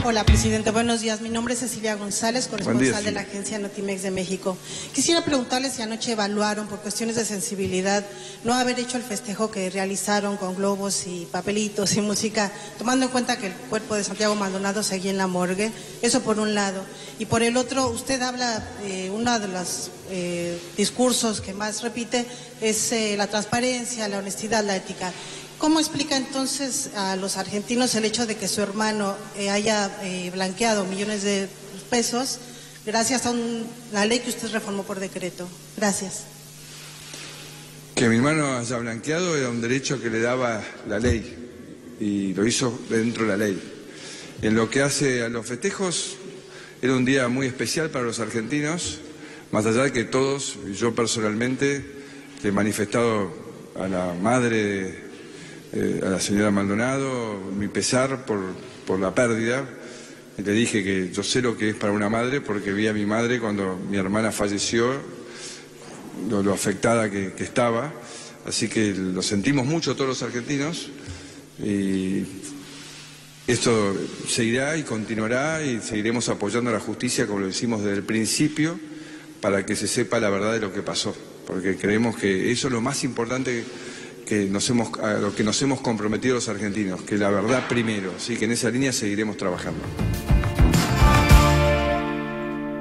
Hola, presidente. Buenos días. Mi nombre es Cecilia González, corresponsal de la agencia Notimex de México. Quisiera preguntarles si anoche evaluaron, por cuestiones de sensibilidad, no haber hecho el festejo que realizaron con globos y papelitos y música, tomando en cuenta que el cuerpo de Santiago Maldonado seguía en la morgue. Eso por un lado. Y por el otro, usted habla, uno de los discursos que más repite es la transparencia, la honestidad, la ética. ¿Cómo explica entonces a los argentinos el hecho de que su hermano haya blanqueado millones de pesos gracias a una ley que usted reformó por decreto? Gracias. Que mi hermano haya blanqueado era un derecho que le daba la ley y lo hizo dentro de la ley. En lo que hace a los festejos, era un día muy especial para los argentinos, más allá de que todos, y yo personalmente, le he manifestado a la madre a la señora Maldonado mi pesar por la pérdida. Y le dije que yo sé lo que es para una madre porque vi a mi madre cuando mi hermana falleció, lo afectada que estaba, así que lo sentimos mucho todos los argentinos y esto seguirá y continuará y seguiremos apoyando a la justicia como lo hicimos desde el principio para que se sepa la verdad de lo que pasó, porque creemos que eso es lo más importante a lo que nos hemos comprometido los argentinos, que la verdad primero, así que en esa línea seguiremos trabajando.